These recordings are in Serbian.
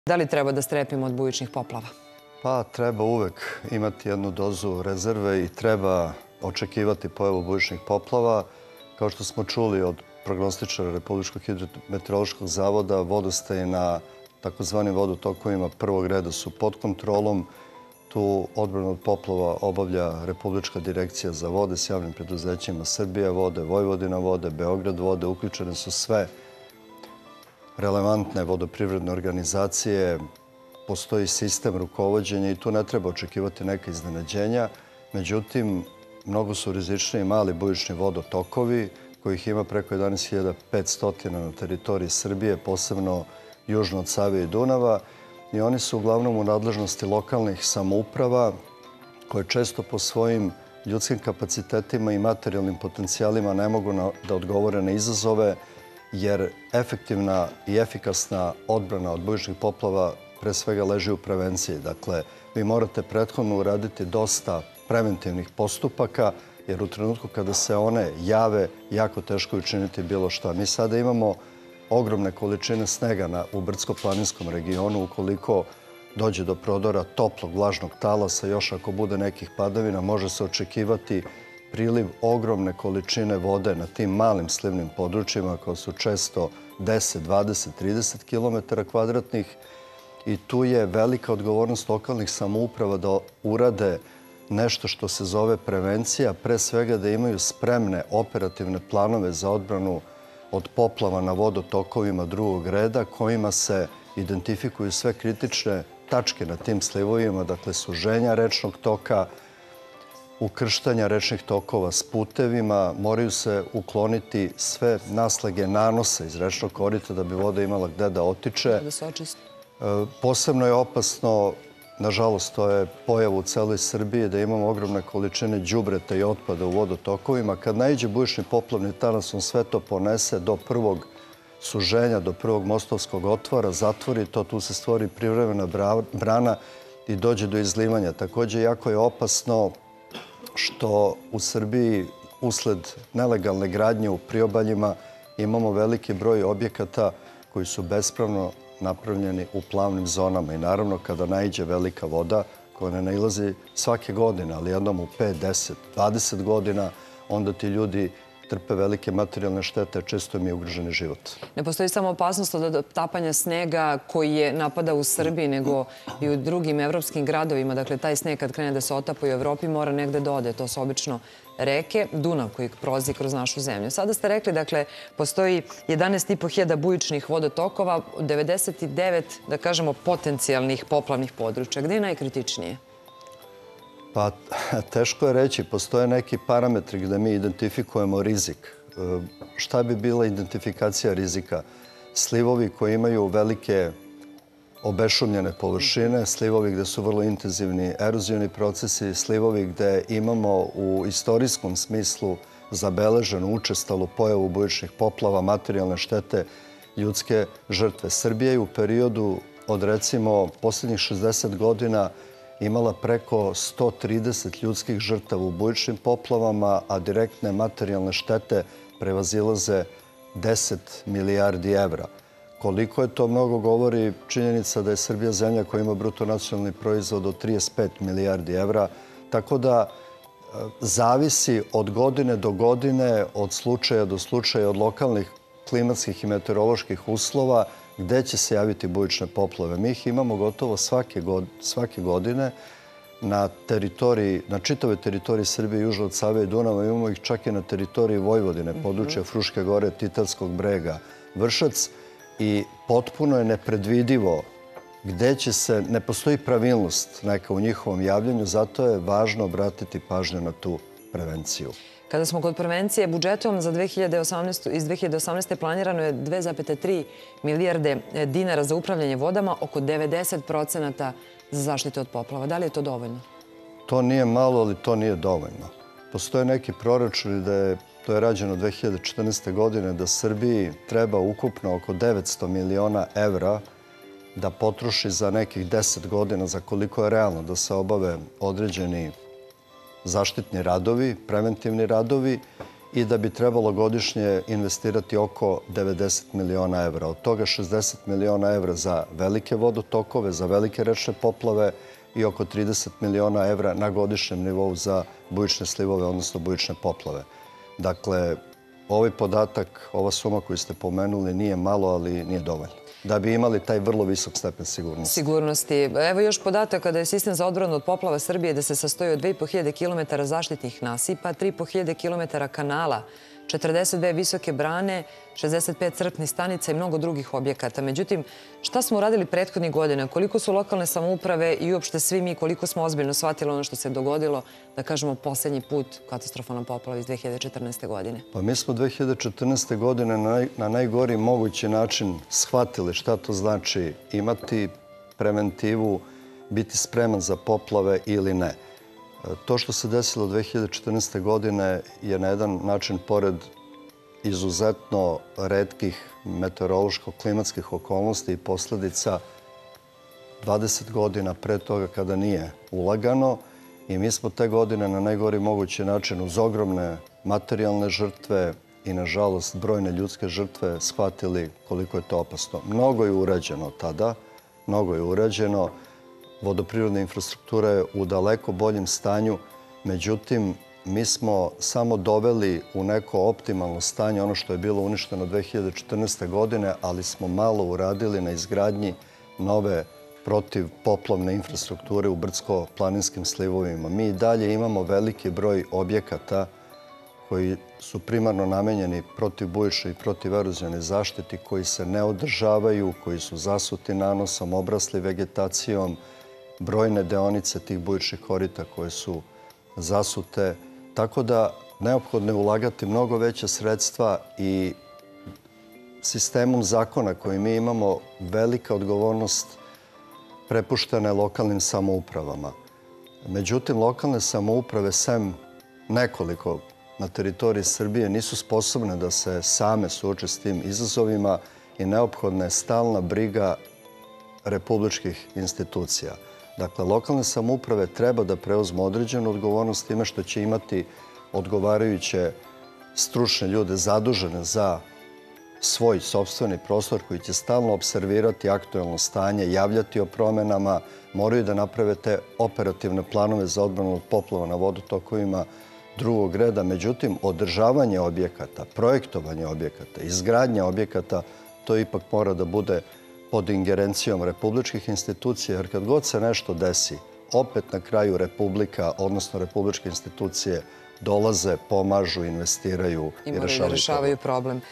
Da li treba da strepimo od bujičnih poplava? Pa treba uvek imati jednu dozu rezerve i treba očekivati pojavu bujičnih poplava. Kao što smo čuli od prognostičara Republičkog hidrometeorološkog zavoda, vodostaji na takozvanim vodotokovima prvog reda su pod kontrolom. Tu odbranu od poplava obavlja Republička direkcija za vode s javnim preduzećima Srbija vode, Vojvodina vode, Beograd vode. Uključene su sve relevantne vodoprivredne organizacije. Postoji sistem rukovođenja i tu ne treba očekivati neka iznenađenja. Međutim, mnogo su rizičniji mali bujični vodotokovi, kojih ima preko 11.500 na teritoriji Srbije, posebno južno od Save i Dunava. I oni su uglavnom u nadležnosti lokalnih samouprava, koje često po svojim ljudskim kapacitetima i materijalnim potencijalima ne mogu da odgovore na izazove, jer efektivna i efikasna odbrana od bujičnih poplava pre svega leži u prevenciji. Dakle, vi morate prethodno uraditi dosta preventivnih postupaka, jer u trenutku kada se one jave, jako teško je učiniti bilo šta. Mi sada imamo ogromne količine snega u brdsko-planinskom regionu. Ukoliko dođe do prodora toplog vlažnog talasa, još ako bude nekih padavina, može se očekivati priliv ogromne količine vode na tim malim slivnim područjima, koja su često 10, 20, 30 km kvadratnih. I tu je velika odgovornost lokalnih samouprava da urade nešto što se zove prevencija, pre svega da imaju spremne operativne planove za odbranu od poplava na vodotokovima drugog reda, kojima se identifikuju sve kritične tačke na tim slivovima, dakle suženja rečnog toka, ukrštanja rečnih tokova s putevima, moraju se ukloniti sve naslage nanosa iz rečnog korita da bi voda imala gde da otiče. Da se očisti. Posebno je opasno, nažalost, to je pojava u celoj Srbiji, da imamo ogromne količine đubreta i otpada u vodotokovima. Kad naiđe bujični poplavni talas, on sve to ponese do prvog suženja, do prvog mostovskog otvora, zatvori to, tu se stvori privremena brana i dođe do izlivanja. Takođe, jako je opasno što u Srbiji, usled nelegalne gradnje u priobaljima, imamo veliki broj objekata koji su bespravno napravljeni u plavnim zonama. I naravno, kada naiđe velika voda, koja ne nailazi svake godine, ali jednom u 5, 10, 20 godina, onda ti ljudi trpe velike materijalne štete, često im je ugrožen život. Ne postoji samo opasnost od tapanja snega koji je napada u Srbiji, nego i u drugim evropskim gradovima. Dakle, taj sneg kad krene da se otapa u Evropi mora negde da ode. To su obično reke, Dunav koji prolazi kroz našu zemlju. Sada ste rekli, dakle, postoji 11.500 bujičnih vodotokova, 99, da kažemo, potencijalnih poplavnih područja. Gde je najkritičnije? Pa, teško je reći. Postoje neki parametri gde mi identifikujemo rizik. Šta bi bila identifikacija rizika? Slivovi koji imaju velike obešumljene površine, slivovi gde su vrlo intenzivni erozijni procesi, slivovi gde imamo u istorijskom smislu zabeleženu učestalu pojavu bujičnih poplava, materijalne štete, ljudske žrtve. Srbija je u periodu od, recimo, posljednjih 60 godina imala preko 130 ljudskih žrtava u bujičnim poplavama, a direktne materijalne štete prevazilaze 10 milijardi evra. Koliko je to mnogo govori činjenica da je Srbija zemlja koja ima bruto nacionalni proizvod od 35 milijardi evra, tako da zavisi od godine do godine, od slučaja do slučaja, od lokalnih klimatskih i meteoroloških uslova, gde će se javiti bujične poplave. Mi ih imamo gotovo svake godine na čitavoj teritoriji Srbije, južno od Save i Dunava. Imamo ih čak i na teritoriji Vojvodine, područja Fruške gore, Titarskog brega, Vršac. I potpuno je nepredvidivo gde će se, ne postoji pravilnost neka u njihovom javljanju, zato je važno obratiti pažnju na tu prevenciju. Kada smo kod prevencije, budžetom za 2018. planirano je 2,3 milijarde dinara za upravljanje vodama, oko 90% za zaštitu od poplava. Da li je to dovoljno? To nije malo, ali to nije dovoljno. Postoje neki proračuni da je, to je rađeno 2014. godine, da Srbiji treba ukupno oko 900 miliona evra da potroši za nekih 10 godina, za koliko je realno da se obave određeni zaštitni radovi, preventivni radovi i da bi trebalo godišnje investirati oko 90 miliona evra. Od toga 60 miliona evra za velike vodotokove, za velike rečne poplave i oko 30 miliona evra na godišnjem nivou za bujične slivove, odnosno bujične poplave. Dakle, ovaj podatak, ova suma koju ste pomenuli nije malo, ali nije dovoljno da bi imali taj vrlo visok stepen sigurnosti. Evo još podataka da je sistem za odbranu od poplava Srbije da se sastoji od 2.500 km zaštitnih nasipa, 3.500 km kanala, 42 visoke brane, 65 crpnih stanica i mnogo drugih objekata. Međutim, šta smo uradili prethodnih godina? Koliko su lokalne samouprave i uopšte svi mi, koliko smo ozbiljno shvatili ono što se dogodilo, da kažemo, posljednji put katastrofalna poplava iz 2014. godine? Pa mi smo 2014. godine na najgori mogući način shvatili šta to znači imati preventivu, biti spreman za poplave ili ne. To što se desilo 2014. godine je na jedan način, pored izuzetno retkih meteorološko-klimatskih okolnosti i posljedica 20 godina pre toga kada nije ulagano, i mi smo te godine na najgori mogući način uz ogromne materijalne žrtve i, nažalost, brojne ljudske žrtve shvatili koliko je to opasno. Mnogo je urađeno tada, mnogo je urađeno. Vodoprivredna infrastruktura je u daleko boljem stanju, međutim, mi smo samo doveli u neko optimalno stanje ono što je bilo uništeno 2014. godine, ali smo malo uradili na izgradnji nove protivpoplavne infrastrukture u brdsko-planinskim slivovima. Mi i dalje imamo veliki broj objekata koji su primarno namenjeni protivbujičnoj i protiverozionoj zaštiti, koji se ne održavaju, koji su zasuti nanosom, obrasli vegetacijom, brojne deonice tih bujičnih korita koje su zasute. Tako da neophodno je ulagati mnogo veća sredstva i sistemom zakona koji mi imamo velika odgovornost prepuštena je lokalnim samoupravama. Međutim, lokalne samouprave, sem nekoliko na teritoriji Srbije, nisu sposobne da se same suoče s tim izazovima i neophodna je stalna briga republičkih institucija. Dakle, lokalne samouprave treba da preuzmu određenu odgovornost time što će imati odgovarajuće stručne ljude zadužene za svoj sopstveni prostor koji će stalno observirati aktuelno stanje, javljati o promenama, moraju da naprave te operativne planove za odbranu od poplava na vodotokovima drugog reda. Međutim, održavanje objekata, projektovanje objekata, izgradnja objekata, to ipak mora da bude pod ingerencijom republičkih institucija, jer kad god se nešto desi, opet na kraju Republika, odnosno republičke institucije, dolaze, pomažu, investiraju i rešavaju problem.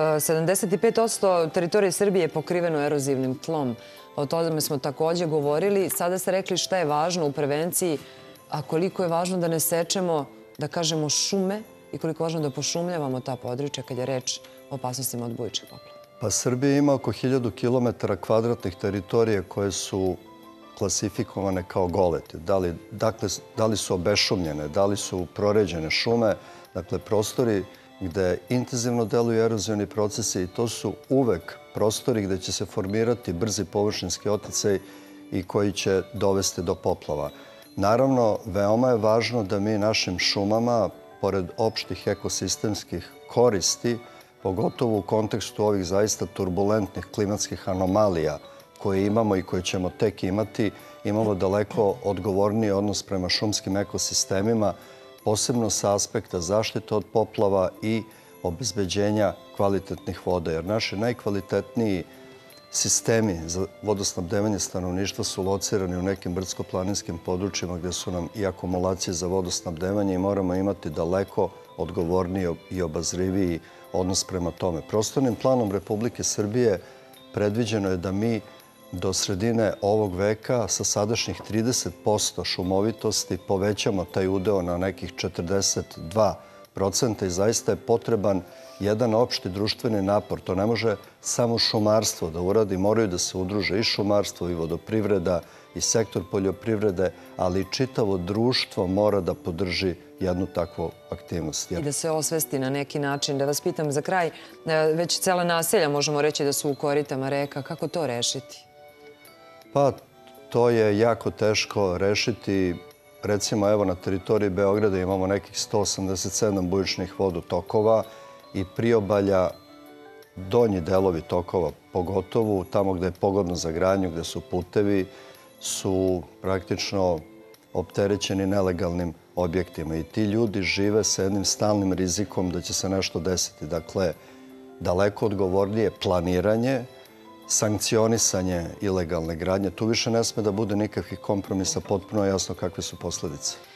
75% teritorije Srbije je pokriveno erozivnim tlom. O tome smo također govorili. Sada ste rekli šta je važno u prevenciji, a koliko je važno da ne sečemo, da kažemo, šume i koliko je važno da pošumljavamo ta područja kad je reč o opasnostima od bujičnih poplava. Pa Srbija ima oko 1000 km kvadratnih teritorije koje su klasifikovane kao golete. Da li su obešumljene, da li su proređene šume, dakle prostori gde intenzivno deluju erozioni procesi, i to su uvek prostori gde će se formirati brzi površinski oticaj i koji će dovesti do poplava. Naravno, veoma je važno da mi našim šumama, pored opštih ekosistemskih koristi, pogotovo u kontekstu ovih zaista turbulentnih klimatskih anomalija koje imamo i koje ćemo tek imati, imamo daleko odgovorniji odnos prema šumskim ekosistemima, posebno sa aspekta zaštite od poplava i obezbeđenja kvalitetnih voda. Jer naši najkvalitetniji sistemi za vodosnabdevanje stanovništva su locirani u nekim brdsko-planinskim područjima gde su nam i akumulacije za vodosnabdevanje i moramo imati daleko odgovorniji i obazriviji odnos prema tome. Prostornim planom Republike Srbije predviđeno je da mi do sredine ovog veka sa sadašnjih 30% šumovitosti povećamo taj udeo na nekih 42% i zaista je potreban jedan opšti društveni napor. To ne može samo šumarstvo da uradi, moraju da se udruže i šumarstvo i vodoprivreda i sektor poljoprivrede, ali i čitavo društvo mora da podrži jednu takvu aktivnost. I da se osvesti na neki način. Da vas pitam za kraj, već cela naselja možemo reći da su u koritama reka. Kako to rešiti? Pa, to je jako teško rešiti. recimo evo na teritoriji Beograda imamo nekih 187 bujičnih vodotokova i priobalja, donji delovi tokova, pogotovo tamo gde je pogodno za gradnju, gde su putevi, su praktično opterećeni nelegalnim objektima. I ti ljudi žive sa jednim stalnim rizikom da će se nešto desiti. Dakle, daleko odgovornije planiranje, sankcionisanje ilegalne gradnje. Tu više ne sme da bude nikakvih kompromisa, potpuno jasno kakve su posledice.